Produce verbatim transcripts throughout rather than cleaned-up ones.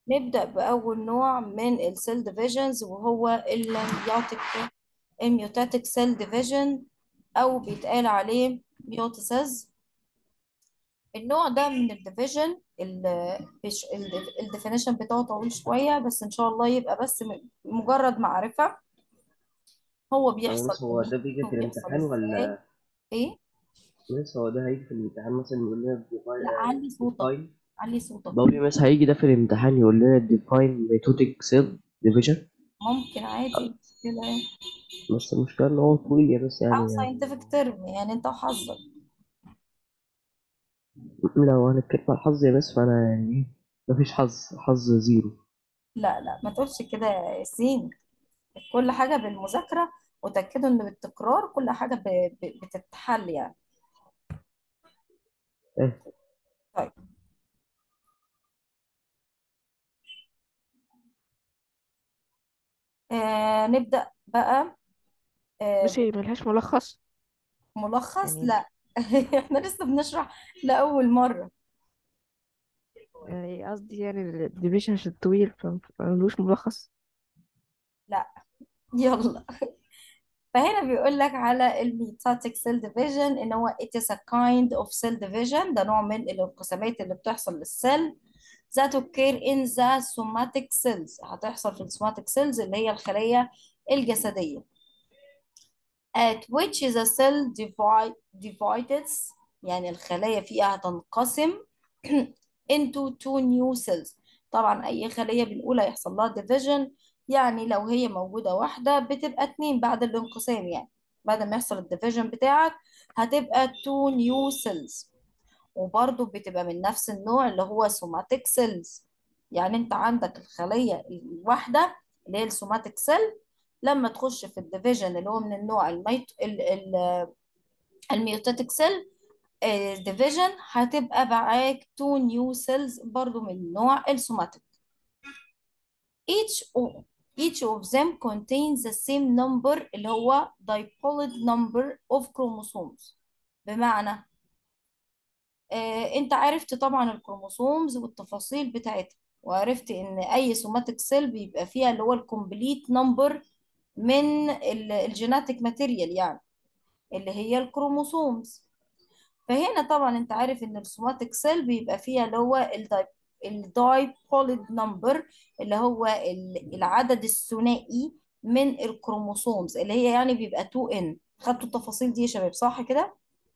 نبدأ بأول نوع من السيل ديفيجنز وهو الميوتيك الميوتاتيك سيل ديفيجن، أو بيتقال عليه ميوتيسز. النوع ده من الديفيجن الديفينيشن بتاعه طويل شوية، بس إن شاء الله يبقى بس م- مجرد معرفة. هو هو بيحصل بس هو منين ده بيجي في وبيحصل الامتحان إزاي؟ ولا؟ إيه؟ بس هو ده هيجي في الامتحان مثلا يقول لنا لا، علي صوتك. ديفاين. علي صوتك. بقول لي مثلا هيجي ده في الامتحان يقول لنا ديفاين ميثودك سيل ديفيجن. ممكن عادي كده يعني. بس المشكلة إن هو طويل يا بس أو يعني. scientific term، يعني أنت وحظك. لو هنتكلم على الحظ يا بس فأنا يعني إيه، مفيش حظ، حظ زيرو. لا لا، ما تقولش كده يا ياسين. كل حاجة بالمذاكرة، وتأكدوا إن بالتكرار كل حاجة ب... ب... بتتحل يعني. إيه. طيب. آه نبدأ بقى. آه ماشي، ملهاش ملخص بملخص؟ يعني. لا. احنا لسه بنشرح لأول مرة. يعني قصدي يعني الديفيجن عشان طويل ف- فملوش ملخص. لا. يلا. فهنا بيقول لك على الميتاتيك سيل ديفيجن ان هو it is a kind of cell division. ده نوع من الانقسامات اللي بتحصل للسيل that occur in the somatic cells. هتحصل في السوماتيك سيلز اللي هي الخلية الجسدية. at which the cell divide divides، يعني الخلايا فيها هتنقسم into two new cells. طبعا أي خلية بنقول هيحصل لها division، يعني لو هي موجودة واحدة بتبقى اتنين بعد الانقسام، يعني بعد ما يحصل الديفيجن بتاعك هتبقى two new cells. وبرضه بتبقى من نفس النوع اللي هو somatic cells. يعني انت عندك الخلية الواحدة اللي هي السوماتيك سيل، لما تخش في الديفيجن اللي هو من النوع الميت ال- ال- الميوتاتيك سيل ديفيجن، هتبقى معاك two new cells برضو من نوع السوماتيك. each of each of them contains the same number اللي هو diploid number of chromosomes. بمعنى آه، انت عرفت طبعا الكروموسومز والتفاصيل بتاعتها، وعرفت ان اي سوماتيك سيل بيبقى فيها اللي هو الكومبليت نمبر من الجيناتيك ماتيريال، يعني اللي هي الكروموسومز. فهنا طبعا انت عارف ان السوماتيك سيل بيبقى فيها اللي هو الداي الدايبوليد نمبر، اللي هو ال- العدد الثنائي من الكروموسومز، اللي هي يعني بيبقى اتنين ان. خدتوا التفاصيل دي يا شباب صح كده؟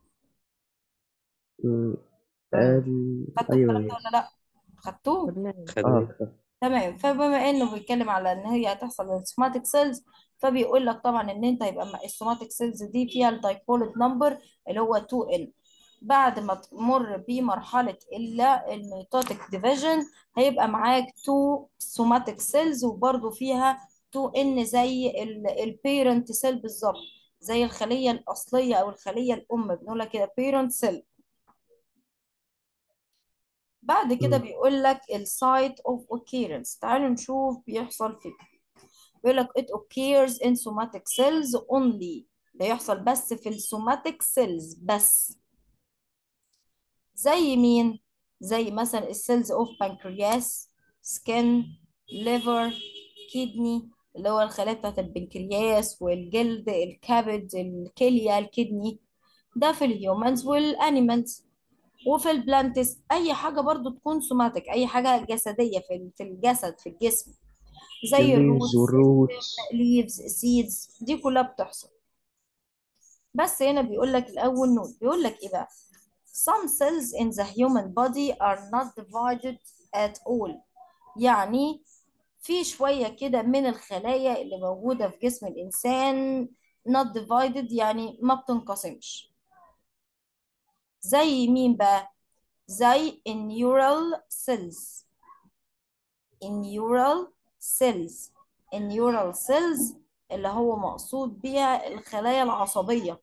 مم. اه، آم، خدتوا أيوه الكلام ده أيوه. ولا لا؟ خدتوه؟ خدناها. اه خدناه. كده. تمام. فبما انه بيتكلم على ان هي هتحصل للسوماتيك سيلز، فبيقول لك طبعا ان انت هيبقى السوماتيك سيلز دي فيها الدايبوليت نمبر اللي هو اتنين ان. بعد ما تمر بمرحله الا الميتوتيك ديفيجن هيبقى معاك اتنين سوماتيك سيلز وبرده فيها اتنين ان، زي البيرنت سيل بالظبط، زي الخليه الاصليه او الخليه الام، بنقولها كده بيرنت سيل. بعد كده مم. بيقول لك السايت اوف occurrence. تعالوا نشوف بيحصل فين. بيقول لك it occurs in somatic cells only. بيحصل بس في السوماتيك سيلز بس. زي مين؟ زي مثلا السيلز اوف بانكرياس، سكين، ليفر، كيدني اللي هو الخلايا بتاعت البنكرياس والجلد، الكبد، الكلية، الكدني. ده في الهيومنز والانيمالز. وفي البلانتس اي حاجه برضو تكون سوماتيك، اي حاجه جسديه في في الجسد في الجسم، زي الليفز الروتس، والروتس. ليفز، سيدز، دي كلها بتحصل. بس هنا بيقول لك الاول نوت، بيقول لك ايه بقى؟ some cells in the human body are not divided at all. يعني في شوية كده من الخلايا اللي موجودة في جسم الإنسان not divided، يعني ما بتنقسمش. زي مين بقى؟ زي النيورال سيلز. النيورال سيلز النيورال سيلز اللي هو مقصود بيها الخلايا العصبية.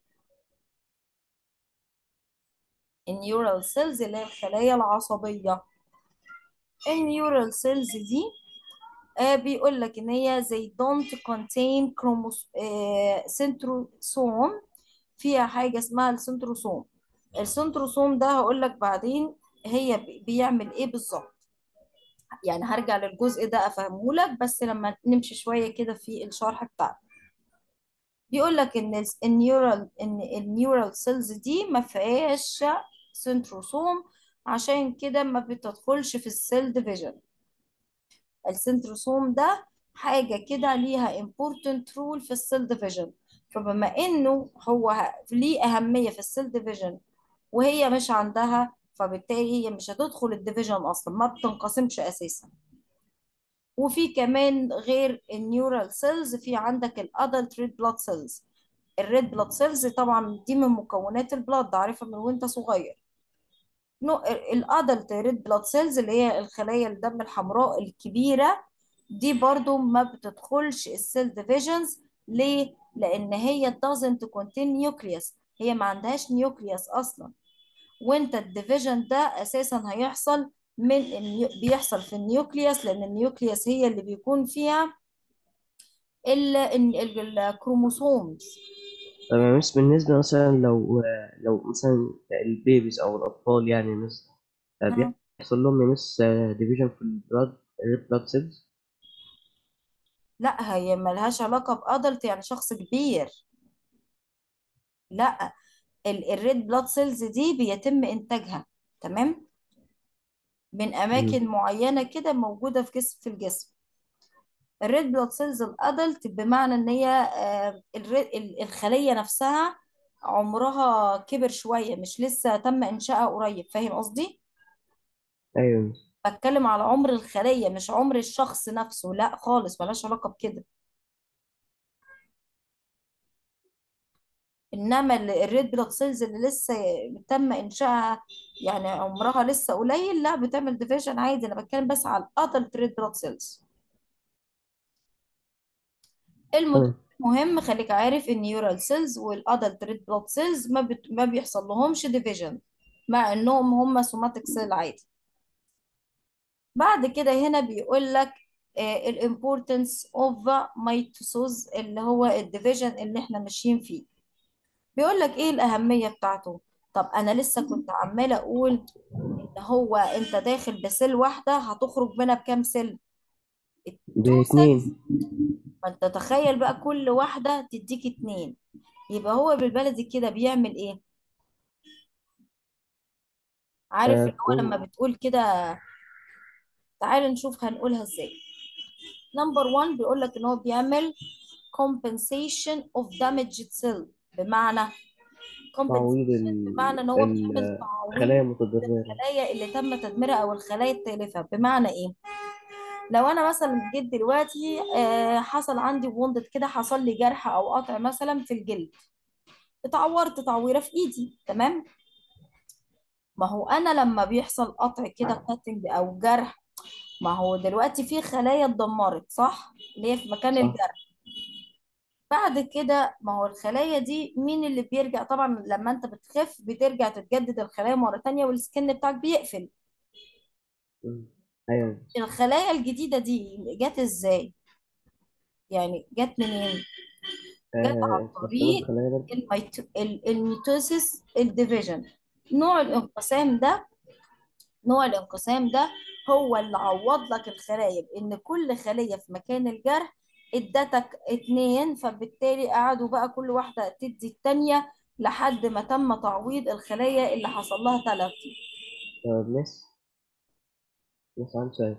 النيورال سيلز اللي هي الخلايا العصبية. النيورال سيلز دي آه بيقول لك ان هي they don't contain chromosomes آه سنتروسوم. فيها حاجة اسمها السنتروسوم. السنتروسوم ده هقول لك بعدين هي بي- بيعمل ايه بالظبط. يعني هرجع للجزء ده افهمه لك بس لما نمشي شويه كده في الشرح بتاعنا. بيقول لك ان ال- النيورال ان النيورال سيلز دي ما فيهاش سنتروسوم، عشان كده ما بتدخلش في السيل ديفيجن. السنتروسوم ده حاجة كده ليها important role في السيل ديفيجن، فبما انه هو ه- ليه أهمية في السيل ديفيجن وهي مش عندها، فبالتالي هي مش هتدخل الديفيجن اصلا، ما بتنقسمش اساسا. وفي كمان غير النيورال سيلز في عندك الادلت ريد بلاد سيلز. الريد بلاد سيلز طبعا دي من مكونات البلاد، عارفها من وانت صغير. نوع الادلت ريد بلاد سيلز اللي هي الخلايا الدم الحمراء الكبيره دي برضو ما بتدخلش السيل ديفيجنز. ليه؟ لان هي doesn't contain nucleus، هي ما عندهاش نيوكليوس اصلا. وانت الديفيجن ده اساسا هيحصل من النيو... بيحصل في النيوكليوس، لان النيوكليوس هي اللي بيكون فيها ال... ال... ال- الكروموسومز. طب يا مس، بالنسبة مثلا لو لو مثلا البيبيز أو الأطفال يعني مس، ها؟ بيحصل لهم يا مس ديفيجن في البلاد الريد بلاد سيلز؟ لا هي ملهاش علاقة بأدلت يعني شخص كبير، لا. الريد بلاد سيلز دي بيتم إنتاجها، تمام، من أماكن معينة كده موجودة في جسم في الجسم. الريد بلاد سيلز الأدلت بمعنى إن هي آه، الر- ال- الخلية نفسها عمرها كبر شوية، مش لسه تم إنشائها قريب، فاهم قصدي؟ أيوة يا مس. بتكلم على عمر الخلية مش عمر الشخص نفسه، لا خالص ملهاش علاقة بكده. انما ال- الريد بلاد سيلز اللي لسه تم انشائها يعني عمرها لسه قليل، لا بتعمل ديفيجن عادي. انا بتكلم بس على الادلت ريد بلاد سيلز. المد... تمام. مهم خليك عارف ان النيورال سيلز والادلت ريد بلاد سيلز ما بت... ما بيحصل لهمش ديفيجن، مع انهم هم سوماتيك سيل عادي. بعد كده هنا بيقول لك الامبورتنس اوف ميتوسوس اللي هو الديفيجن اللي احنا ماشيين فيه. بيقول لك ايه الأهمية بتاعته. طب انا لسه كنت عمالة اقول ان هو انت داخل بسيل واحدة هتخرج منها بكام سيل؟ التو سيلز. باتنين. فانت تخيل بقى كل واحدة تديك اتنين، يبقى هو بالبلدي كده بيعمل ايه؟ عارف آه اللي هو لما كون. بتقول كده، تعال نشوف هنقولها ازاي. نمبر واحد بيقول لك ان هو بيعمل compensation of damaged cell. بمعنى تعويض compensation ال- بمعنى ان هو بيعمل الخلايا تعويض المتضررة. الخلايا اللي تم تدميرها او الخلايا التالفة. بمعنى ايه؟ لو انا مثلا جيت دلوقتي آه، حصل عندي وندت كده، حصل لي جرح او قطع مثلا في الجلد، اتعورت تعويره في ايدي، تمام. ما هو انا لما بيحصل قطع كده كاتنج او جرح، ما هو دلوقتي في خلايا اتدمرت صح، اللي هي في مكان صح. الجرح. بعد كده ما هو الخلايا دي مين اللي بيرجع؟ طبعا لما انت بتخف بترجع تتجدد الخلايا مرة تانية والسكن بتاعك بيقفل. مم. أيوة. الخلايا الجديدة دي جت ازاي؟ يعني جت منين؟ جت عن آه استخدام طريق الخلايا برضه. الميتو... ال- الميتوسيس الديفيجن. نوع الانقسام ده نوع الانقسام ده هو اللي عوض لك الخلايا، بان كل خلية في مكان الجرح ادتك اتنين، فبالتالي قعدوا بقى كل واحدة تدي التانية لحد ما تم تعويض الخلايا اللي حصل لها تلف. طب مس، مس عندي سؤال.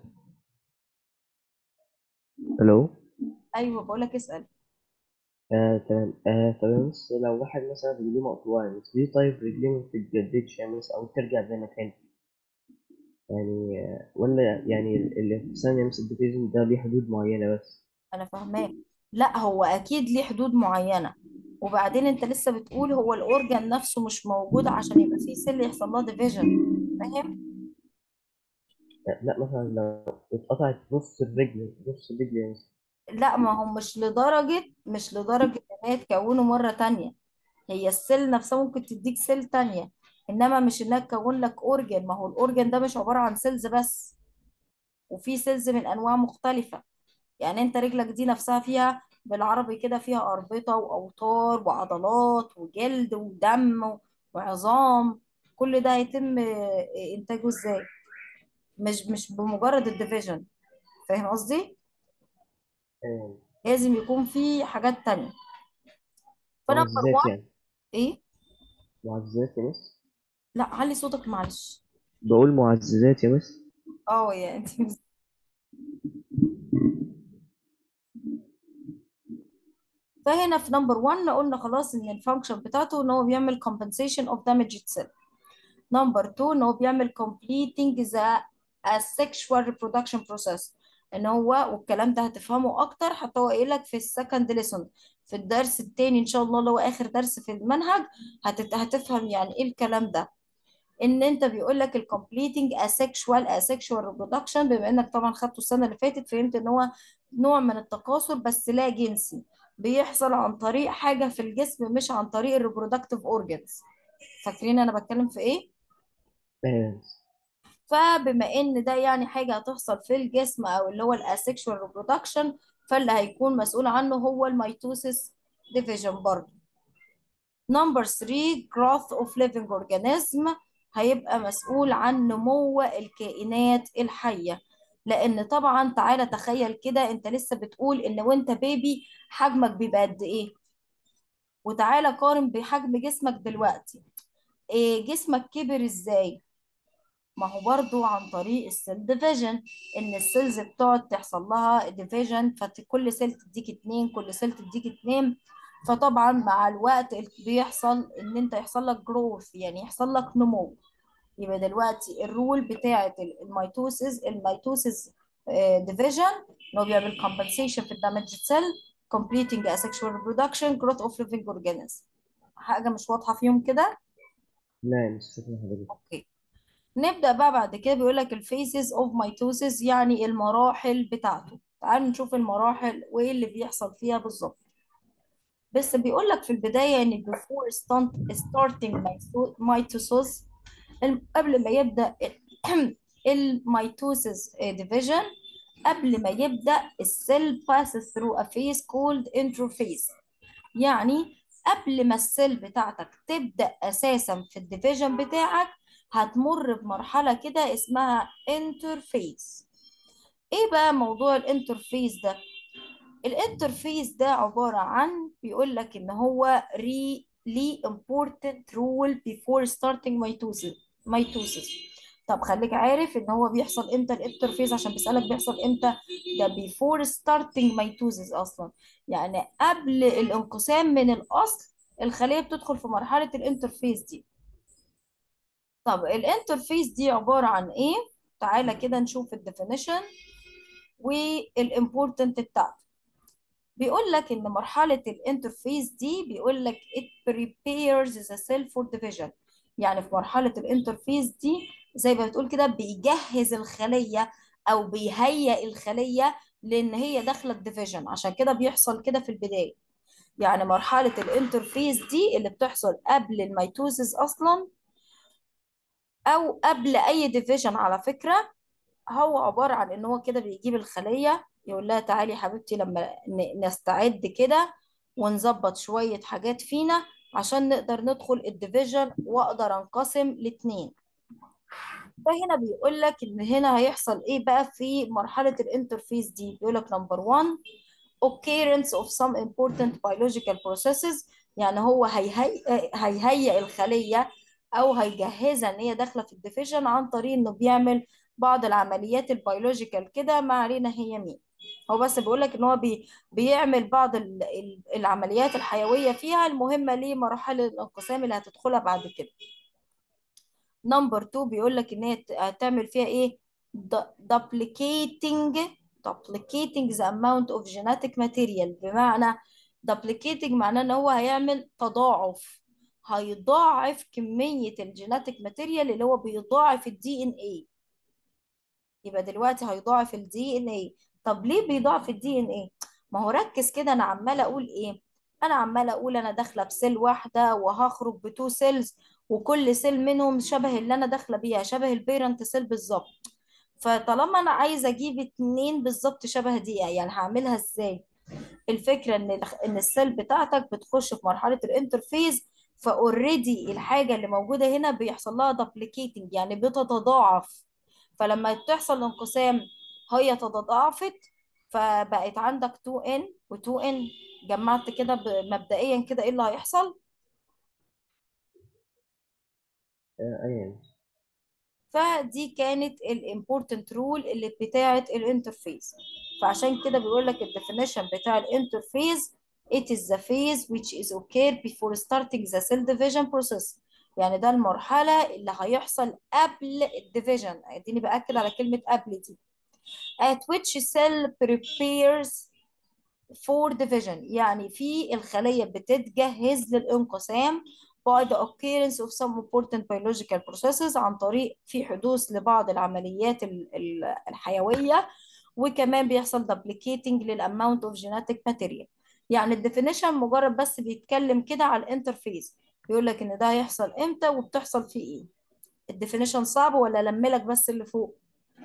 ألو. ايوه بقولك اسأل. آه تمام. آه طب بس لو واحد مثلا رجليه مقطوعة يعني، بس ليه طيب رجليه ما بتتجددش يعني مثلا أو ترجع زي ما كانت يعني؟ آه ولا يعني ال- الانقسام يعني مثلا الديفيجن ده ليه حدود معينة بس؟ انا فاهماه. لا هو اكيد ليه حدود معينة، وبعدين انت لسه بتقول هو الاورجان نفسه مش موجود عشان يبقى فيه سيل يحصل لها ديفيجن، فاهم؟ لا, لا مثلا لو اتقطعت نص الرجل، نص الرجل يعني مثلا. لا ما هو مش لدرجة مش لدرجة ان هي تكونه مرة تانية. هي السيل نفسها ممكن تديك سيل تانية، انما مش انها تكون لك اورجن. ما هو الاورجن ده مش عبارة عن سيلز بس، وفي سيلز من انواع مختلفة. يعني انت رجلك دي نفسها فيها بالعربي كده فيها اربطة واوتار وعضلات وجلد ودم وعظام. كل ده هيتم انتاجه ازاي؟ مش مش بمجرد الديفيجن. فاهم قصدي؟ آه، لازم يكون في حاجات تانية. فنمبر معززات واحد. يعني. ايه؟ معززات يا مس. لا علي صوتك معلش. بقول معززات يا مس. اه يعني فهنا في نمبر واحد قلنا خلاص ان الفانكشن بتاعته ان هو بيعمل compensation of damaged cell. نمبر اتنين ان هو بيعمل completing the asexual reproduction process. ان هو والكلام ده هتفهمه اكتر حتى هو قايل لك في السكند ليسون في الدرس التاني ان شاء الله اللي هو اخر درس في المنهج. هتت... هتفهم يعني ايه الكلام ده. ان انت بيقول لك الكومبليتنج asexual asexual reproduction، بما انك طبعا خدته السنه اللي فاتت فهمت ان هو نوع من التكاثر بس لا جنسي، بيحصل عن طريق حاجه في الجسم مش عن طريق الريبرودكتيف اورجانز. فاكرين انا بتكلم في ايه؟ آه، فبما ان ده يعني حاجه هتحصل في الجسم او اللي هو الاسexual reproduction، فاللي هيكون مسؤول عنه هو الميتوسيس ديفيجن برضه. نمبر تلاتة growth of living organism، هيبقى مسؤول عن نمو الكائنات الحية. لأن طبعا تعالى تخيل كده أنت لسه بتقول إن وأنت بيبي حجمك بيبقى قد إيه، وتعالى قارن بحجم جسمك دلوقتي. إيه جسمك كبر إزاي؟ ما هو برضو عن طريق السيل ديفيجن. ان السيلز بتقعد تحصل لها ديفيجن، فكل سيل تديك اتنين، كل سيل تديك اتنين. فطبعا مع الوقت ال- بيحصل ان انت يحصل لك جروث يعني يحصل لك نمو. يبقى دلوقتي الرول بتاعه ال- الميتوسيس الميتوسيس ديفيجن ان هو بيعمل compensation في الدامج سيل، completing asexual reproduction, growth of living organism. حاجة مش واضحة فيهم كده؟ لا مش شكرا حضرتك. اوكي. نبدأ بقى بعد كده بيقول لك الفيزز اوف ميتوسيس يعني المراحل بتاعته. تعالوا نشوف المراحل وايه اللي بيحصل فيها بالظبط. بس بيقول لك في البداية ان before stunt- starting mitosis، قبل ما يبدأ الميتوسيس ديفيجن، قبل ما يبدأ السيل passes through a phase called interphase. يعني قبل ما السيل بتاعتك تبدأ أساسا في الديفيجن بتاعك هتمر بمرحلة كده اسمها انترفيس. ايه بقى موضوع الانترفيس ده؟ الانترفيس ده عبارة عن بيقول لك ان هو ري لي important rule before starting mitosis mitosis. طب خليك عارف ان هو بيحصل امتى الانترفيس عشان بيسألك بيحصل امتى. ده before starting mitosis اصلا، يعني قبل الانقسام من الاصل الخلية بتدخل في مرحلة الانترفيس دي. طب الانترفيس دي عبارة عن ايه؟ تعالى كده نشوف الديفينيشن والامبورتنت بتاعته. بيقول لك ان مرحله الانترفيس دي بيقول لك it prepares the cell for division. يعني في مرحله الانترفيس دي زي ما بتقول كده بيجهز الخليه او بيهيئ الخليه لان هي داخله الديفيجن، عشان كده بيحصل كده في البدايه. يعني مرحله الانترفيس دي اللي بتحصل قبل الميتوزيس اصلا او قبل اي ديفيجن على فكره، هو عبارة عن ان هو كده بيجيب الخلية يقول لها تعالي يا حبيبتي لما ن- نستعد كده ونظبط شوية حاجات فينا عشان نقدر ندخل الديفيجن واقدر انقسم لاتنين. فهنا بيقول لك ان هنا هيحصل ايه بقى في مرحلة الانترفيس دي. بيقول لك نمبر واحد occurrence of some important biological processes. يعني هو هيهيئ هيهيئ الخلية أو هيجهزها إن هي داخلة في الديفيجن عن طريق إنه بيعمل بعض العمليات البيولوجيكال كده، ما علينا هي مين. هو بس بيقول لك إن هو بي بيعمل بعض ال- ال- العمليات الحيوية فيها المهمة لمراحل الانقسام اللي هتدخلها بعد كده. نمبر اتنين بيقول لك ان هي ت- هتعمل فيها ايه. د- duplicating duplicating the amount of genetic material. بمعنى duplicating معناه ان هو هيعمل تضاعف، هيضاعف كمية الجيناتيك ماتيريال اللي هو بيضاعف الدي ان ايه. يبقى دلوقتي هيضاعف الدي ان ايه. طب ليه بيضاعف الدي ان ايه؟ ما هو ركز كده، انا عماله اقول ايه. انا عماله اقول انا داخله بسيل واحده وهخرج بتو سيلز، وكل سيل منهم شبه اللي انا داخله بيها شبه البيرنت سيل بالظبط. فطالما انا عايزه اجيب اتنين بالظبط شبه دي يعني هعملها ازاي؟ الفكره ان ان السيل بتاعتك بتخش في مرحله الانترفيز، فاوريدي الحاجه اللي موجوده هنا بيحصل لها دوبليكيتنج يعني بتتضاعف. فلما تحصل انقسام هي تتضاعفت، فبقت عندك تو ان و تو ان. جمعت كده ب- مبدئيا كده ايه اللي هيحصل؟ آه، أيوة يا مس. فدي كانت الامبورتنت رول اللي بتاعه الانترفيس. فعشان كده بيقول لك الديفينيشن بتاع الانترفيس: it is the phase which is occurred before starting the cell division process. يعني ده المرحلة اللي هيحصل قبل الديفيجن. اديني بأكد على كلمة قبل دي. at which cell prepares for division، يعني في الخلية بتتجهز للانقسام by the occurrence of some important biological processes، عن طريق في حدوث لبعض العمليات ال- ال- الحيوية. وكمان بيحصل duplicating للامount of genetic material. يعني الديفينيشن مجرد بس بيتكلم كده على الانترفيس، بيقول لك ان ده هيحصل امتى وبتحصل فيه ايه. الديفينيشن صعب ولا لملك بس اللي فوق؟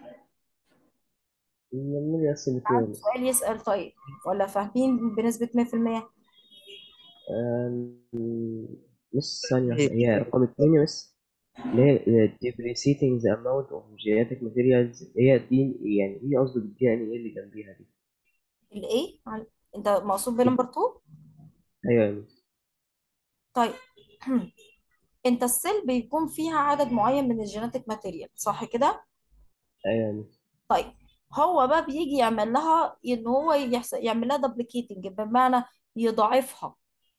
نعمل بس اللي فوق يا عنده مس. سؤال يسأل طيب، ولا فاهمين بنسبة مية في المية؟ آم، مس ثانية واحدة، هي رقم اتنين يا مس، اللي هي depreciating the amount of genetic materials، هي دي يعني ايه قصده بالدي ان ايه اللي جنبيها دي؟ الايه عن- انت مقصود بنمبر اتنين؟ ايوه يا مس. طيب. انت السيل بيكون فيها عدد معين من الجيناتيك ماتيريال، صح كده؟ ايوه يا مس. طيب. هو بقى بيجي يعمل لها ان هو يحصل يعمل لها دبليكيتنج، بمعنى يضاعفها.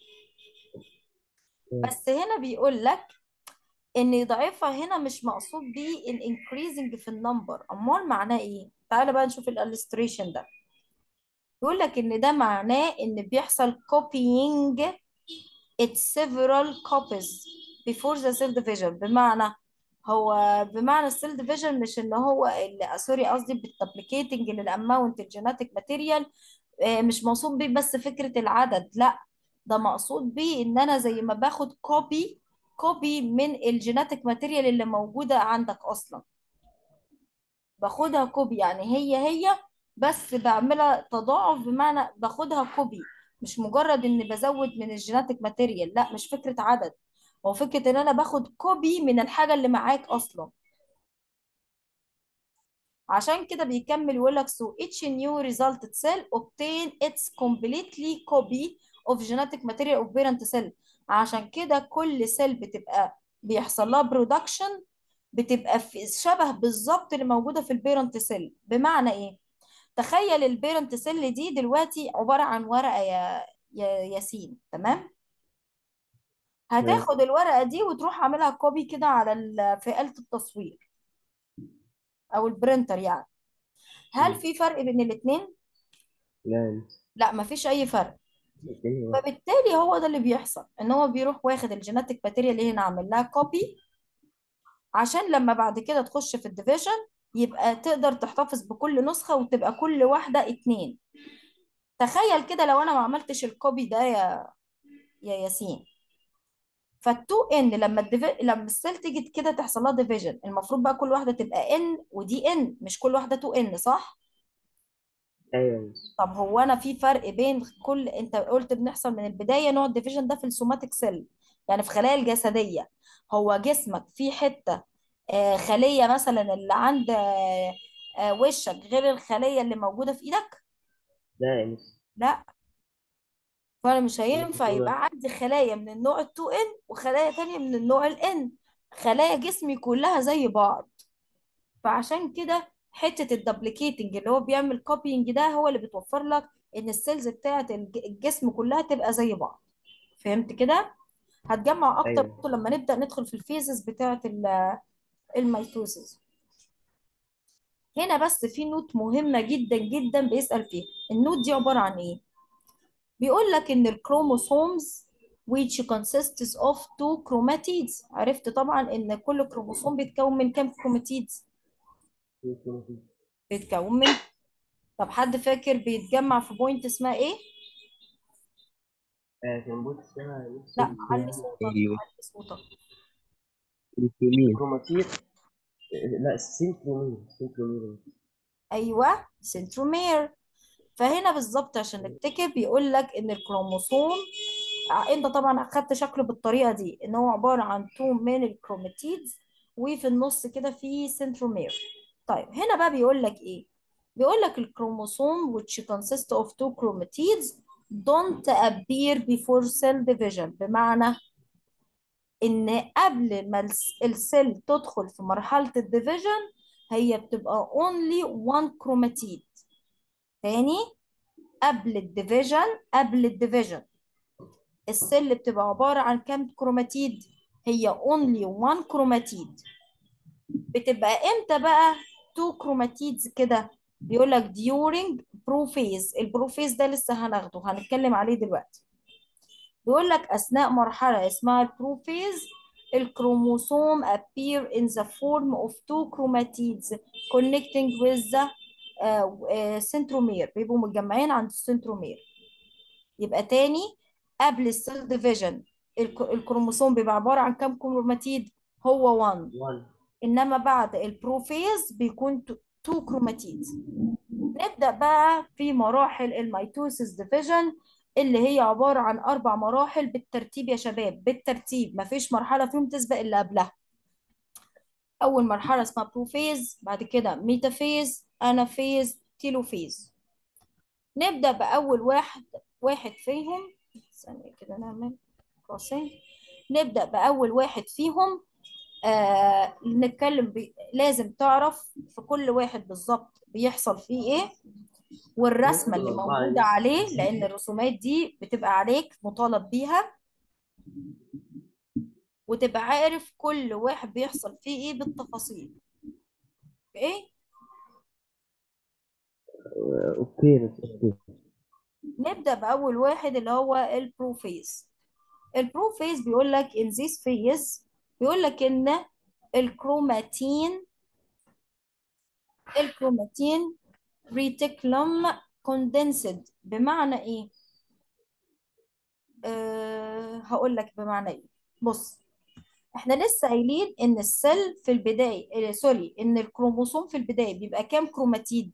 مم. بس هنا بيقول لك ان يضاعفها هنا مش مقصود بيه ان increasing في النمبر. امال معناه ايه؟ تعالى بقى نشوف الالستريشن ده. بيقول لك ان ده معناه ان بيحصل copying its several copies before the cell division. بمعنى هو بمعنى السيل ديفيجن مش ان هو ال- سوري قصدي بالدبليكيتنج للاماونت الجيناتيك ماتيريال. مش مقصود بيه بس فكرة العدد، لا، ده مقصود بيه ان انا زي ما باخد كوبي كوبي من الجيناتيك ماتيريال اللي موجودة عندك اصلا. باخدها كوبي يعني هي هي، بس بعملها تضاعف، بمعنى باخدها كوبي. مش مجرد اني بزود من الجيناتيك ماتيريال، لا، مش فكرة عدد. هو فكرة ان انا باخد كوبي من الحاجة اللي معاك اصلا. عشان كده بيكمل يقول لك so each new resulted cell obtain its completely copy of genetic material of parent cell. عشان كده كل سيل بتبقى بيحصل لها برودكشن، بتبقى في شبه بالظبط اللي موجودة في البيرنت سيل. بمعنى ايه؟ تخيل البيرنت سيل دي دلوقتي عبارة عن ورقة يا يا ياسين، تمام؟ تمام. هتاخد الورقة دي وتروح عاملها كوبي كده على ال- في آلة التصوير او البرينتر يعني. هل مم. في فرق بين الاتنين؟ لا يا مس. لا، مفيش اي فرق. الدنيا واحدة. فبالتالي هو ده اللي بيحصل، ان هو بيروح واخد الجيناتيك ماتيريال اللي هنا عامل لها كوبي، عشان لما بعد كده تخش في الديفيجن يبقى تقدر تحتفظ بكل نسخة وتبقى كل واحدة اتنين. تخيل كده لو انا ما عملتش الكوبي ده يا يا ياسين. فالتو ان لما الديفي... لما السيل تيجي كده تحصل لها ديفيجن، المفروض بقى كل واحده تبقى ان ودي ان، مش كل واحده تو ان، صح؟ ايوه يا مس. طب هو انا في فرق بين كل، انت قلت بنحصل من البدايه نوع الديفيجن ده في السوماتيك سيل، يعني في خلايا الجسديه. هو جسمك في حته آه، خليه مثلا اللي عند آه، آه، وشك غير الخليه اللي موجوده في ايدك؟ لا يا مس. لا. فانا مش اللي هينفع بتقوله يبقى عندي خلايا من النوع التو ان وخلايا تانية من النوع الان. خلايا جسمي كلها زي بعض. فعشان كده حته الدبليكيتنج اللي هو بيعمل كوبينج ده هو اللي بتوفر لك ان السيلز بتاعت الج- الجسم كلها تبقى زي بعض. فهمت كده؟ هتجمع اكتر ايوه. برضه لما نبدا ندخل في الفيزز بتاعت ال- الميتوسيس. هنا بس في نوت مهمه جدا جدا بيسال فيها. النوت دي عباره عن ايه؟ بيقول لك ان الكروموسومز which consists of two chromatids. عرفت طبعا ان كل كروموسوم بيتكون من كام كروماتيدز؟ بيتكون من، طب حد فاكر بيتجمع في بوينت اسمها ايه؟ آه، كان بوت اسمها لا، نفس علي صوتك، ايوه علي صوتك. الكمين. الكروماتير. لا، السنترومير السنترومير. ايوه، سنترومير. فهنا بالظبط عشان نفتكر بيقول لك ان الكروموسوم، ع- انت طبعا اخدت شكله بالطريقه دي، ان هو عباره عن تو من الكروماتيدز، وفي النص كده في سنترومير. طيب هنا بقى بيقول لك ايه؟ بيقول لك الكروموسوم which consist of two chromatids don't appear before cell division، بمعنى ان قبل ما الس- السيل تدخل في مرحلة الديفيجن هي بتبقى only one chromatid. تاني، قبل الديفيجن قبل الديفيجن السيل بتبقى عبارة عن كام كروماتيد؟ هي only one chromatid. بتبقى امتى بقى two chromatids كده؟ بيقول لك during prophase. البروفيز ده لسه هناخده، هنتكلم عليه دلوقتي. بيقول لك أثناء مرحلة اسمها البروفيز الكروموسوم appear in the form of two chromatids connecting with the uh, uh, centromere. بيبقوا متجمعين عند السنترومير. يبقى تاني، قبل السيل ديفيجن الكروموسوم بيبقى عبارة عن كام كروماتيد؟ هو واحد. واحد. انما بعد البروفيز بيكون تو كروماتيدز. نبدأ بقى في مراحل الميتوسيس ديفيجن اللي هي عبارة عن أربع مراحل بالترتيب يا شباب، بالترتيب، مفيش مرحلة فيهم تسبق اللي قبلها. أول مرحلة اسمها بروفيز، بعد كده ميتافيز، أنافيز، تيلوفيز. نبدأ بأول واحد واحد فيهم. ثانية كده نعمل قوسين. نبدأ بأول واحد فيهم. آه نتكلم ب... لازم تعرف في كل واحد بالظبط بيحصل فيه ايه، والرسمة ممكن اللي الأربعة موجودة دي. عليه، لأن الرسومات دي بتبقى عليك مطالب بيها، وتبقى عارف كل واحد بيحصل فيه ايه بالتفاصيل. ايه؟ آه، أوكي بس أوكي. نبدأ بأول واحد اللي هو البروفيز. البروفيز بيقول لك in this phase بيقول لك ان الكروماتين الكروماتين ريتيكولوم كوندنسد. بمعنى ايه؟ أه هقول لك بمعنى ايه. بص، احنا لسه قايلين ان السيل في البدايه آه، سوري، ان الكروموسوم في البدايه بيبقى كام كروماتيد؟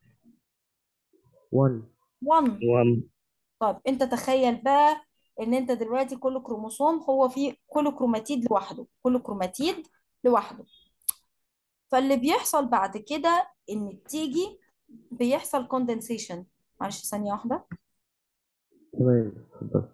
واحد. واحد. one. طب انت تخيل بقى ان انت دلوقتي كل كروموسوم هو فيه كل كروماتيد لوحده، كل كروماتيد لوحده. فاللي بيحصل بعد كده ان تيجي بيحصل كوندنسيشن. معلش ثانيه واحده. تمام اتفضل.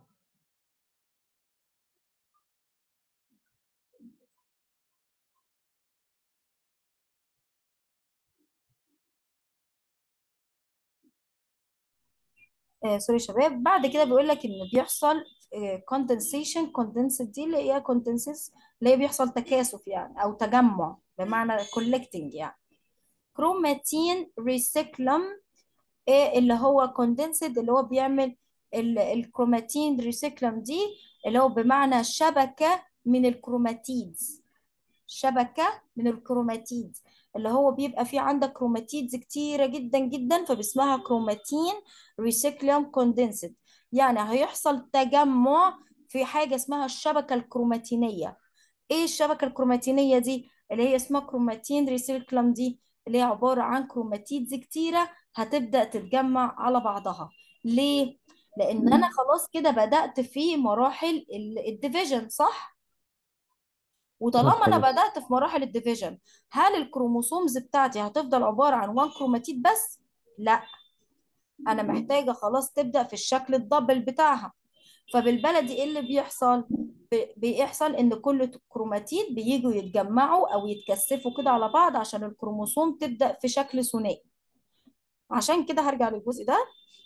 آه سوري يا شباب. بعد كده بيقول لك ان بيحصل كوندنسيشن. كوندنس دي اللي هي كوندنسس اللي هي بيحصل تكاثف يعني او تجمع، بمعنى كولكتنج يعني. كروماتين ريسيكلم، ايه اللي هو كوندنسد اللي هو بيعمل ال- الكروماتين ريسيكلم دي اللي هو بمعنى شبكة من الكروماتيدز. شبكة من الكروماتيدز اللي هو بيبقى فيه عندك كروماتيدز كتيرة جدا جدا، فباسمها كروماتين ريسيكليوم كوندنسد. يعني هيحصل تجمع في حاجة اسمها الشبكة الكروماتينية. ايه الشبكة الكروماتينية دي؟ اللي هي اسمها كروماتين ريسيكلم دي، اللي هي عبارة عن كروماتيدز كتيرة هتبدأ تتجمع على بعضها. ليه؟ لأن أنا خلاص كده بدأت في مراحل الديفيجن، صح؟ وطالما صح انا كده. بدأت في مراحل الديفيجن، هل الكروموسومز بتاعتي هتفضل عبارة عن وان كروماتيد بس؟ لا، انا محتاجة خلاص تبدأ في الشكل الدبل بتاعها. فبالبلدي ايه اللي بيحصل؟ ب- بيحصل ان كل كروماتيد بييجوا يتجمعوا او يتكثفوا كده على بعض عشان الكروموسوم تبدأ في شكل ثنائي. عشان كده هرجع للجزء ده.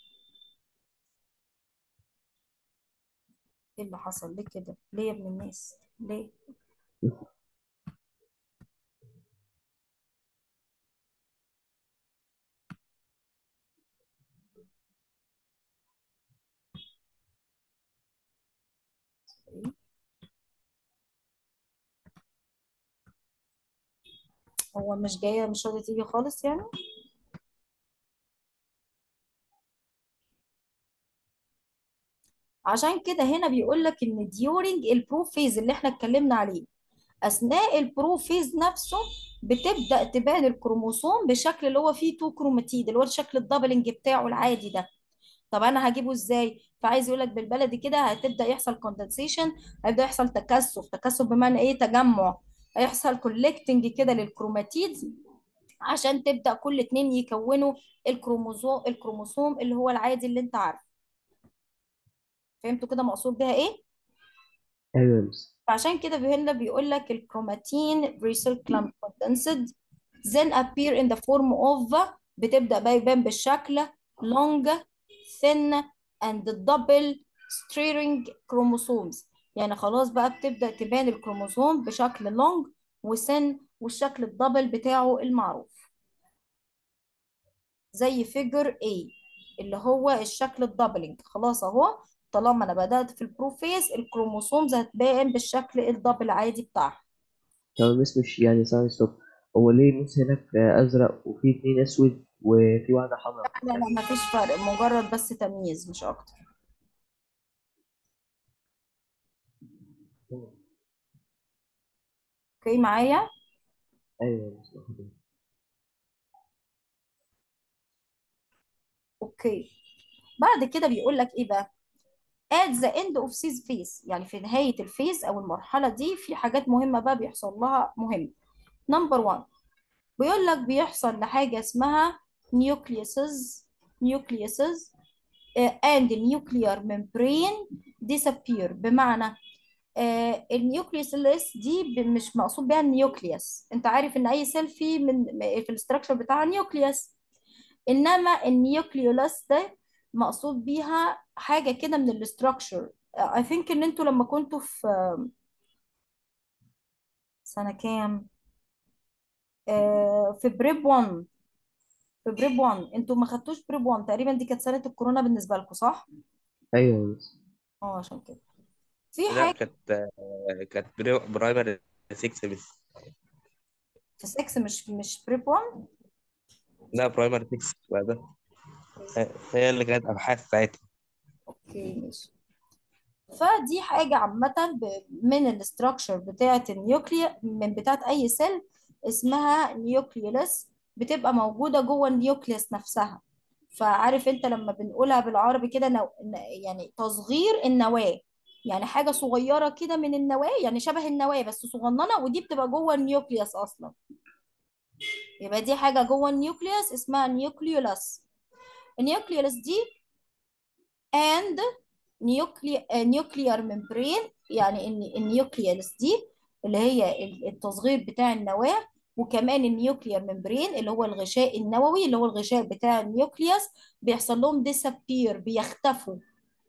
ايه اللي حصل ليه كده؟ ليه يا ابن الناس؟ ليه؟ هو مش جاية، مش راضية تيجي خالص يعني. عشان كده هنا بيقول لك ان during البروفيز اللي احنا اتكلمنا عليه، اثناء البروفيز نفسه بتبدا تبان الكروموسوم بشكل اللي هو فيه تو كروماتيد، اللي هو الشكل الدبلنج بتاعه العادي ده. طب انا هجيبه ازاي؟ فعايز يقول لك بالبلدي كده هتبدا يحصل كوندنسيشن، هيبدا يحصل تكثف. تكثف بمعنى ايه؟ تجمع. هيحصل كولكتنج كده للكروماتيدز عشان تبدأ كل اتنين يكونوا الكروموزوم الكروموسوم اللي هو العادي اللي انت عارفه. فهمتوا كده مقصود بيها ايه؟ ايوه يا مس. فعشان كده هنا بيقول لك الكروماتين recirculant condensed then appear in the form of بتبدأ بقى يبان بالشكل long thin and double straining chromosomes. يعني خلاص بقى بتبدأ تبان الكروموسوم بشكل long وسن والشكل الدبل بتاعه المعروف زي فيجر A اللي هو الشكل الدبلنج. خلاص اهو طالما انا بدأت في البروفيز الكروموسومز هتبان بالشكل الدبل عادي بتاعها. طب يا مس مش يعني ثاني ستوب، هو ليه مس هناك ازرق وفي اتنين اسود وفي واحده حمراء في لا لا الثانيه؟ مفيش فرق، مجرد بس تمييز مش اكتر. اوكي معايا؟ ايوه يا مس واخد بالي. اوكي. بعد كده بيقول لك ايه بقى؟ at the end of this phase، يعني في نهاية الفيز او المرحلة دي في حاجات مهمة بقى بيحصل لها مهم. نمبر واحد بيقول لك بيحصل لحاجة اسمها nucleuses nucleuses آه، and nuclear membrane disappear. بمعنى آه النيوكليوس دي ب- مش مقصود بيها النيوكليوس. انت عارف ان اي سيل فيه من م- في الاستراكشر بتاعها نيوكليوس، انما النيوكليولاس ده مقصود بيها حاجه كده من الاستراكشر. اي ثينك ان انتوا لما كنتوا في سنه كام آه في بريب واحد، في بريب واحد انتوا ما خدتوش بريب واحد تقريبا، دي كانت سنه الكورونا بالنسبه لكم صح؟ ايوه يا مس. اه عشان كده في لا، حاجه كانت كانت بري- برايمري ستة بس. في ستة مش مش بريب واحد. لا، برايمري ستة بعدها. هي اللي كانت ابحاث ساعتها. اوكي ماشي. فدي حاجة عامة ب- من الاستراكشر بتاعة النيوكليا من بتاعة أي سيل اسمها نيوكليولس، بتبقى موجودة جوه النيوكليوس نفسها. فعارف انت لما بنقولها بالعربي كده نو... ن- يعني تصغير النواة، يعني حاجة صغيرة كده من النواة، يعني شبه النواة بس صغننة، ودي بتبقى جوه النيوكليوس أصلا. يبقى دي حاجة جوه النيوكليوس اسمها نيوكليولس. النيوكليولس دي and nuclear nuclear membrane، يعني ان النيوكليوس دي اللي هي التصغير بتاع النواة، وكمان النيوكلير ممبرين اللي هو الغشاء النووي اللي هو الغشاء بتاع النيوكليوس، بيحصل لهم disappear بيختفوا.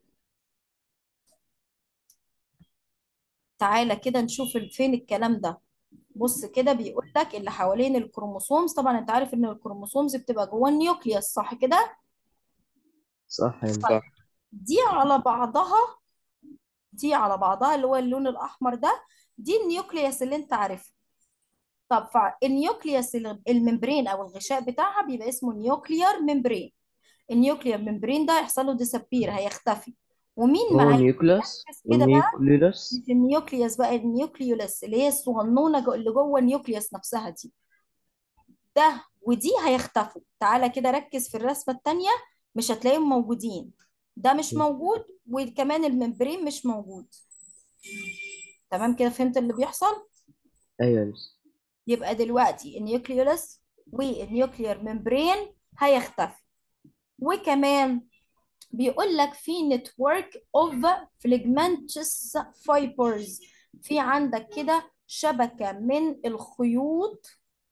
تعالى كده نشوف فين الكلام ده. بص كده بيقول لك اللي حوالين الكروموسومز، طبعا انت عارف ان الكروموسومز بتبقى جوه النيوكليوس صح كده؟ صح يا مس. طيب صح. دي على بعضها، دي على بعضها اللي هو اللون الاحمر ده، دي النيوكليوس اللي انت عارفها. طب فالنيوكليوس الممبرين او الغشاء بتاعها بيبقى اسمه نيوكليار ممبرين. النيوكليار ممبرين ده هيحصل له ديسابير هيختفي. ومين هو معايا؟ نيوكلاس ركز كده بقى. والنيوكليوس. مش النيوكليوس بقى، النيوكليولس اللي هي الصغنونه جو- اللي جوه النيوكليوس نفسها دي، ده ودي هيختفوا. تعالى كده ركز في الرسمه التانيه، مش هتلاقيهم موجودين. ده مش موجود وكمان الممبرين مش موجود. تمام كده فهمت اللي بيحصل؟ ايوه يا مس. يبقى دلوقتي النيوكليولس والنيوكليير ممبرين هيختفي. وكمان بيقول لك في نتورك اوف فيلجمنتس فايبرز، في عندك كده شبكة من الخيوط،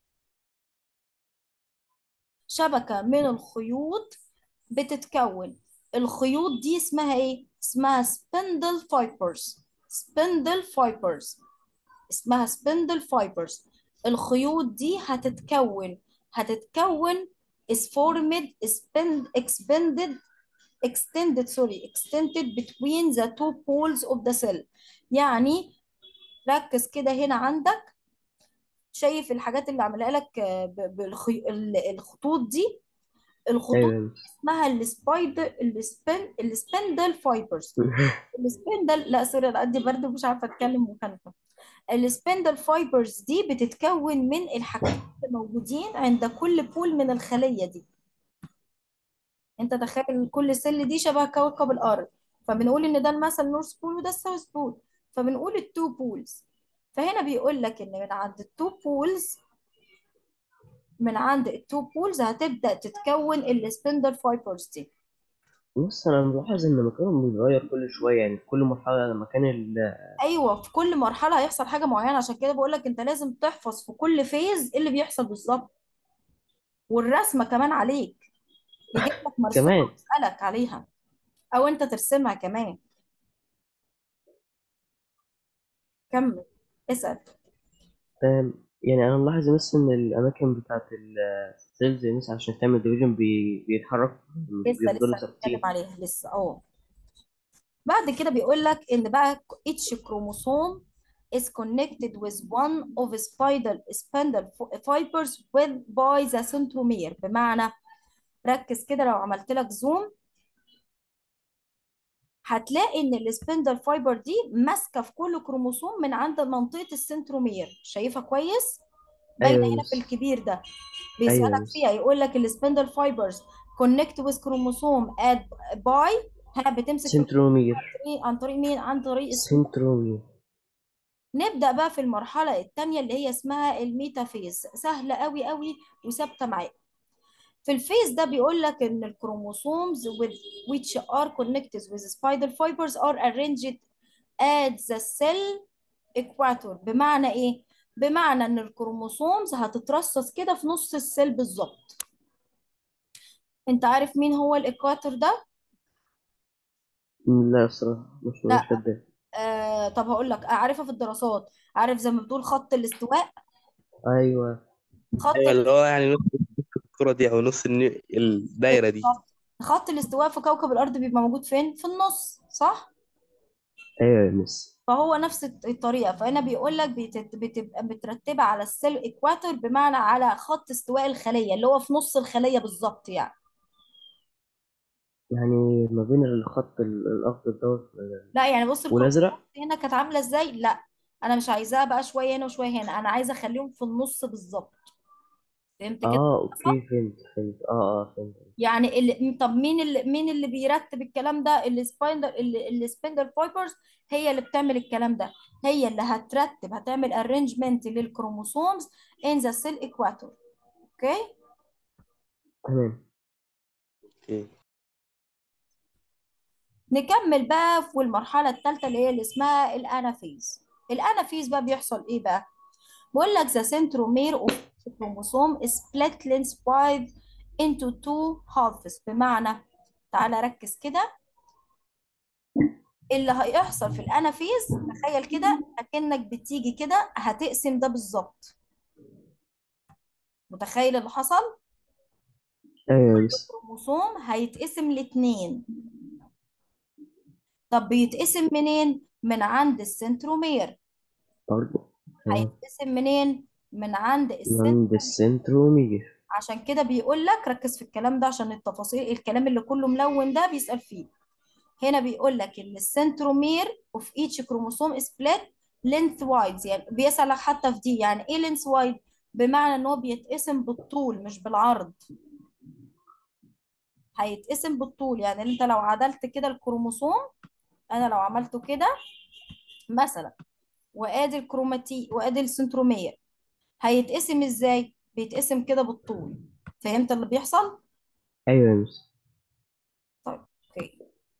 شبكة من الخيوط بتتكون. الخيوط دي اسمها ايه؟ اسمها سبندل فايبرز. سبندل فايبرز اسمها سبندل فايبرز. الخيوط دي هتتكون هتتكون is formed spend expanded extended sorry extended between the two poles of the cell. يعني ركز كده هنا عندك، شايف الحاجات اللي عاملاها لك آه، ب- بالخي... ال- الخطوط دي، ايوه الخطوط يا مس. اسمها السبايدر السبن السبندل فايبرز. السبندل لا سوري انا قد برضه مش عارفه اتكلم مكانها. السبندل فايبرز دي بتتكون من الحاجتين اللي موجودين عند كل بول من الخلية دي. انت تخيل كل سيل دي شبه كوكب الارض، فبنقول ان ده مثلا نورث بول وده الساوث بول، فبنقول التو بولز. فهنا بيقول لك ان من عند التو بولز من عند التو بولز هتبدأ تتكون السبندل فايبرز دي. بص انا ملاحظ ان مكانهم بيتغير كل شويه، يعني في كل مرحله مكان ال ايوه، في كل مرحله هيحصل حاجه معينه، عشان كده بقول لك انت لازم تحفظ في كل فيز إيه اللي بيحصل بالظبط، والرسمه كمان عليك، يجيب لك مرسومه كمان. ويسالك عليها، او انت ترسمها كمان. كمل، اسال. تمام. يعني انا ملاحظ بس ان الاماكن بتاعت السيلز مثلا عشان تعمل ديفيجن بي... بيتحرك، مش لسه بيفضلوا لسه هنتكلم ثابتين. عليها لسه اه. بعد كده بيقول لك ان بقى each chromosome is connected with one of spindle spindle fibers with by the centromere. بمعنى، ركز كده، لو عملت لك زوم هتلاقي ان السبندل فايبر دي ماسكه في كل كروموسوم من عند منطقه السنترومير. شايفها كويس؟ باينه ايوه يا هنا في مس. الكبير ده. ايوه يا بيسالك مس. فيها يقول لك السبندل فايبرز كونكت ويز كروموسوم ات باي، ها بتمسك في الكروموسوم سنترومير. عن طريق عن طريق مين؟ عن طريق السنترومير. سنترومير. نبدا بقى في المرحله الثانيه اللي هي اسمها الميتافيز. سهله قوي قوي وثابته معاك. في الفيز ده بيقول لك ان الكروموسومز with which are connected with spider fibers are arranged at the cell equator. بمعنى ايه؟ بمعنى ان الكروموسومز هتترصص كده في نص السيل بالظبط. انت عارف مين هو الاكواتور ده؟ لا الصراحه مش مش لا. قد. آه طب هقول لك، عارفها في الدراسات، عارف زي ما بتقول خط الاستواء. ايوه. خط ايوه اللي الاستواء هو يعني نص الكرة دي او نص الني- الدايرة دي. بالظبط. خط الاستواء في كوكب الارض بيبقى موجود فين؟ في النص، صح؟ ايوه يا مس. فهو نفس الطريقه. فهنا بيقول لك بتت- بتبقى مترتبه على السيل اكواتور، بمعنى على خط استواء الخليه اللي هو في نص الخليه بالظبط يعني. يعني ما بين الخط ال- الاخضر دوت لا يعني بص، الكروموسومات والازرق. هنا كانت عامله ازاي؟ لا، انا مش عايزاها بقى شويه هنا وشويه هنا، انا عايزه اخليهم في النص بالظبط. فهمت كده؟ اه اوكي فهمت فهمت اه اه فهمت. يعني اللي طب مين اللي مين اللي بيرتب الكلام ده؟ السبايندر السبندر فايبرز هي اللي بتعمل الكلام ده. هي اللي هترتب، هتعمل ارينجمنت للكروموسومز ان ذا سيل اكواتور. اوكي. تمام. اوكي. نكمل بقى في المرحله الثالثه اللي هي اللي اسمها الانافيز. الانافيز بقى بيحصل ايه بقى؟ بقول لك the centromere of the chromosome is split lengthwise into two halves. بمعنى، تعالى ركز كده، اللي هيحصل في الانافيز تخيل كده اكنك بتيجي كده هتقسم ده بالظبط. متخيل اللي حصل؟ ايوه يا مس. الكروموسوم هيتقسم لاتنين. طب بيتقسم منين؟ من عند السنترومير. برضه. تمام. هيتقسم منين؟ من عند عند السنترومير. السنترومير. عشان كده بيقول لك ركز في الكلام ده، عشان التفاصيل الكلام اللي كله ملون ده بيسأل فيه. هنا بيقول لك ان السنترومير اوف ايتش كروموسوم سبليت لينث وايز. يعني بيسألك حتى في دي يعني ايه لينث وايز؟ بمعنى ان هو بيتقسم بالطول مش بالعرض. هيتقسم بالطول، يعني انت لو عدلت كده الكروموسوم، انا لو عملته كده مثلا، وادي الكروماتي وادي السنترومير، هيتقسم ازاي؟ بيتقسم كده بالطول. فهمت اللي بيحصل؟ ايوه يا مس. طيب اوكي.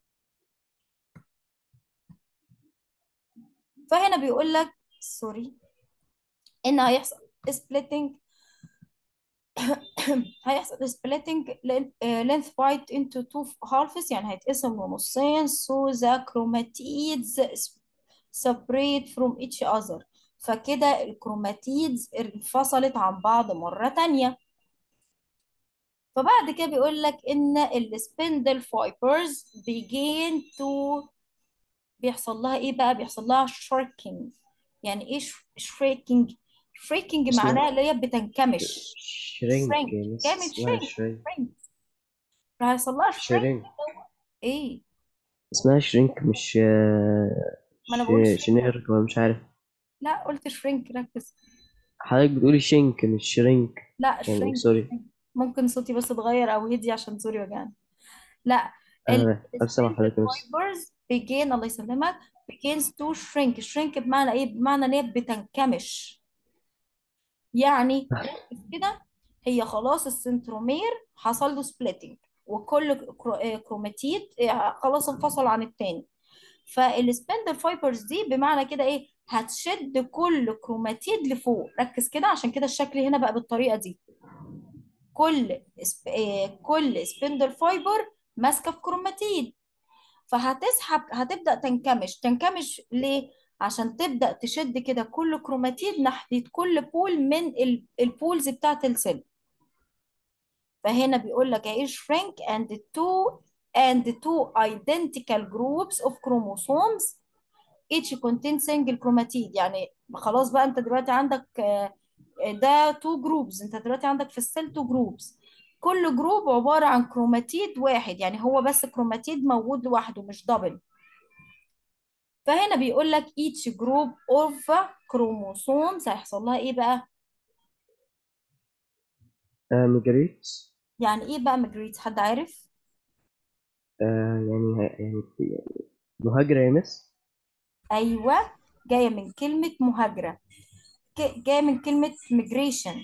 فهنا بيقول لك سوري ان هيحصل splitting هيحصل splitting length wide into two halves. يعني هيتقسم لنصين so the chromatids separate from each other. فكده الكروماتيدز انفصلت عن بعض مرة تانية. فبعد كده بيقول لك ان السبندل فايبرز begin to بيحصل لها ايه بقى؟ بيحصل لها shrinking. يعني ايه shrinking؟ shrinking اسمها معناها اللي هي بتنكمش. شرينك shrink، يا مس، كامل اسمها shrink. شرينك. shrink هيحصل لها shrink. شرينك. ايه؟ اسمها شرينك مش آه، ما انا ش... بقول shrink. شنيرك ولا مش عارف. لا قلت shrink، ركز. حضرتك بتقولي شينك مش شرينك. لا يعني shrink. سوري. shrink. ممكن صوتي بس اتغير او هدي عشان زوري وجعني. لا، ال انا اسمع spindle حضرتك بس. fibers begin الله يسلمك begins to shrink. shrink بمعنى ايه؟ بمعنى ان هي بتنكمش. يعني ركز كده، هي خلاص السنترومير حصل له سبليتنج، وكل كرو- آه، كروماتيد آه، خلاص انفصل عن التاني. فالسبندل فايبرز دي بمعنى كده ايه، هتشد كل كروماتيد لفوق. ركز كده، عشان كده الشكل هنا بقى بالطريقة دي. كل سب... آه، كل سبندل فايبر ماسكة في كروماتيد، فهتسحب، هتبدأ تنكمش. تنكمش ليه؟ عشان تبدأ تشد كده كل كروماتيد ناحية كل بول من ال- البولز بتاعت السيل. فهنا بيقول لك ايه shrink and two and two identical groups of chromosomes each contain single chromatid. يعني خلاص بقى انت دلوقتي عندك آه، ده two groups، انت دلوقتي عندك في السيل two groups، كل جروب عبارة عن كروماتيد واحد، يعني هو بس كروماتيد موجود لوحده مش دبل. فهنا بيقول لك each group of chromosomes هيحصل لها ايه بقى؟ آه ميجريت. يعني ايه بقى migrate؟ حد عارف؟ آه يعني يعني يعني مهاجرة يا مس. ايوه، جايه من كلمه مهاجره، ك- جايه من كلمه migration.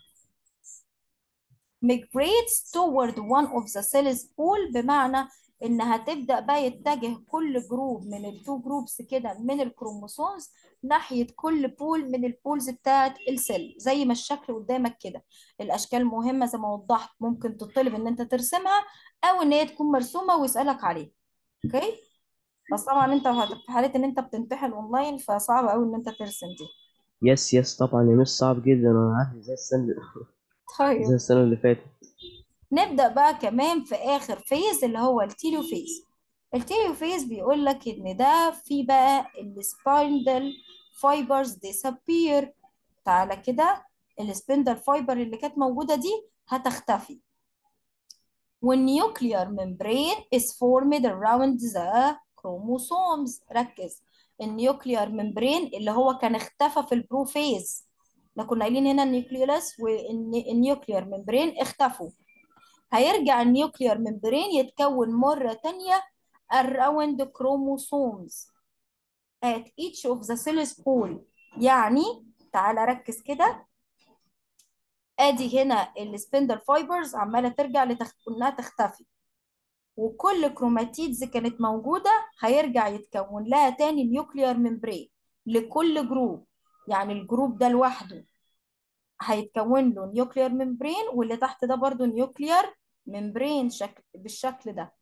migrates toward one of the cells pool، بمعنى انها تبدا بقى يتجه كل جروب من التو جروبس كده من الكروموسومز ناحيه كل بول من البولز بتاعت السيل، زي ما الشكل قدامك كده. الاشكال مهمه زي ما وضحت، ممكن تطلب ان انت ترسمها او ان هي تكون مرسومه ويسالك عليها. اوكي، بس طبعا انت هت- في حاله ان انت بتمتحن اونلاين فصعب قوي ان انت ترسم دي. يس يس طبعا يا مس، صعب جدا، انا عارف زي السنة زي طيب، السنة اللي فاتت. نبدأ بقى كمان في آخر فيز اللي هو التيليو فيز. التيليو فيز بيقول لك إن ده في بقى السبايندل فايبرز disappear. تعالى كده، السبندل فايبر اللي كانت موجودة دي هتختفي، والنيوكليار ممبرين is formed around the chromosomes. ركز، النيوكليار ممبرين اللي هو كان اختفى في البروفيز، احنا كنا قايلين هنا النيوكليولاس والنيوكليار ممبرين اختفوا. هيرجع النيوكليار ممبرين يتكون مرة تانية around the chromosomes at each of the cells pole. يعني تعالى ركز كده، ادي هنا السبندل فايبرز عمالة ترجع لتخ... انها تختفي، وكل كروماتيدز كانت موجودة هيرجع يتكون لها تاني نيوكليار ممبرين لكل جروب. يعني الجروب ده لوحده هيتكون له نيوكليار ممبرين، واللي تحت ده برضو نيوكليار ممبرين شكل بالشكل ده.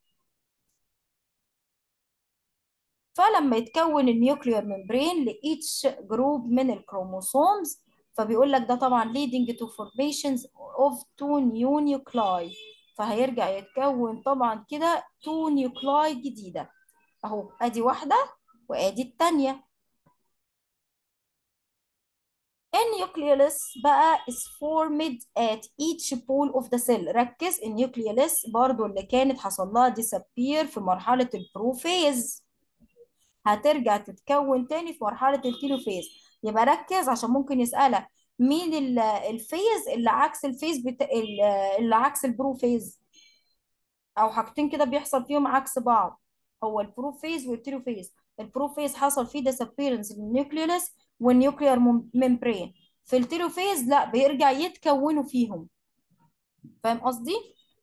فلما يتكون النيوكليير ممبرين لإيتش جروب من الكروموسومز، فبيقول لك ده طبعا leading to formations of two new nuclei. فهيرجع يتكون طبعا كده two nuclei جديدة، اهو ادي واحدة وادي التانية. النيوكليولس بقى is formed at each pole of the cell. ركز، النيوكليولس برضو اللي كانت حصل لها disappear في مرحلة البروفيز هترجع تتكون تاني في مرحلة التيلوفيز. يبقى ركز عشان ممكن يسألك مين ال- الفيز اللي عكس الفيز بتا... ال- اللي عكس البروفيز، او حاجتين كده بيحصل فيهم عكس بعض، هو البروفيز والتيلوفيز. البروفيز حصل فيه disappearance للنيوكليولس والنيوكليار ممبرين، في التيلوفيز لا، بيرجع يتكونوا فيهم. فاهم قصدي؟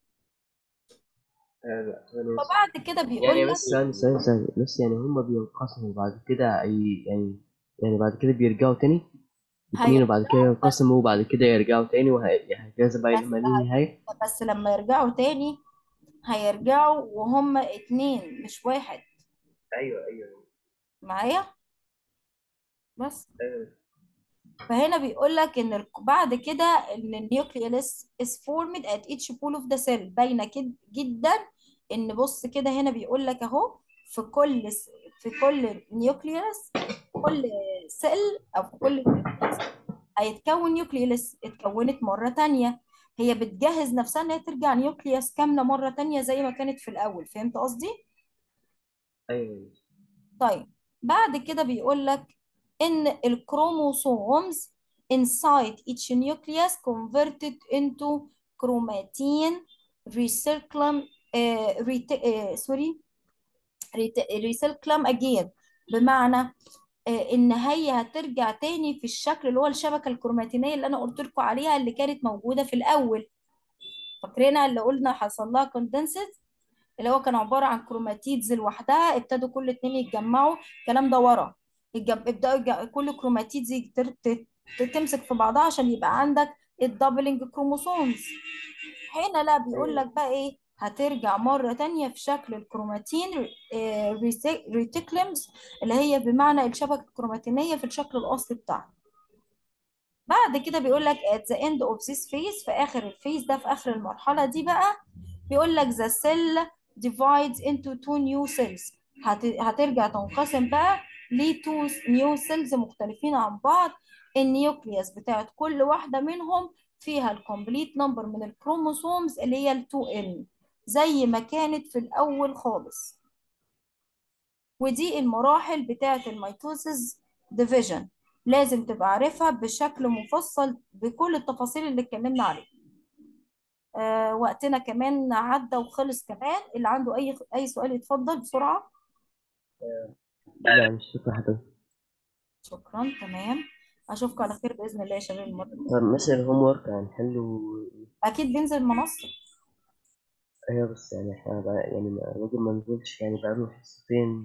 آه لا ثانية بس. فبعد كده بيقول يعني لك بس ثانية ثانية ثانية بس، يعني هما بينقسموا بعد كده أي يعني، يعني بعد كده بيرجعوا تاني اتنين، وبعد كده هيرجعوا بس ينقسموا وبعد كده يرجعوا تاني وهكذا بقى بس لما ليه نهاية. بس لما يرجعوا تاني هيرجعوا وهم اتنين مش واحد. أيوه أيوه معايا؟ بس أيوه. فهنا بيقول لك ان ال- بعد كده ان النيوكليولس is formed at each pole of the cell. باينه كده جدا ان بص كده، هنا بيقول لك اهو في كل س- في كل نيوكليولس، كل سيل او في كل نيوكليوس هيتكون نيوكليولس اتكونت مره تانية. هي بتجهز نفسها ان هي ترجع نيوكليوس كامله مره تانية زي ما كانت في الاول. فهمت قصدي؟ أيوه طيب، بعد كده بيقول لك إن الكروموسومز inside each nucleus converted into chromatin recyclum uh, reti- uh, sorry reti- recyclum again. بمعنى آه، ان هي هترجع تاني في الشكل اللي هو الشبكة الكروماتينية اللي انا قلت لكم عليها اللي كانت موجودة في الاول. فاكرينها اللي قلنا حصل لها كوندنسد، اللي هو كان عبارة عن كروماتيدز لوحدها ابتدوا كل اتنين يتجمعوا. الكلام ده ورا الجم... ابدأوا يج- كل كروماتيدز يتر- ت- ت- تمسك في بعضها عشان يبقى عندك الدبلنج كروموسومز. هنا لا، بيقول لك بقى ايه، هترجع مرة تانية في شكل الكروماتين ريتيكلمز، اللي هي بمعنى الشبكة الكروماتينية في الشكل الأصلي بتاعها. بعد كده بيقول لك at the end of this phase، في آخر الفيز ده، في آخر المرحلة دي بقى، بيقول لك the cell divides into two new cells. هت... هترجع تنقسم بقى ل two new cells مختلفين عن بعض. النيوكليوس بتاعت كل واحدة منهم فيها الكومبليت نمبر من الكروموسومز اللي هي ال تو إن، زي ما كانت في الأول خالص. ودي المراحل بتاعت الميتوسيس ديفيجن، لازم تبقى عارفها بشكل مفصل بكل التفاصيل اللي اتكلمنا عليها. آه وقتنا كمان عدى وخلص كمان. اللي عنده اي اي سؤال يتفضل بسرعة. لا مش شكرا حضرتك. شكرا، تمام. اشوفكم على خير باذن الله يا شباب المره الجاية. طب مثلا الهوم ورك هنحله؟ اكيد بينزل منصه. ايوه بس يعني احنا بقى يعني ما- الراجل ما نزلش يعني بقاله حصتين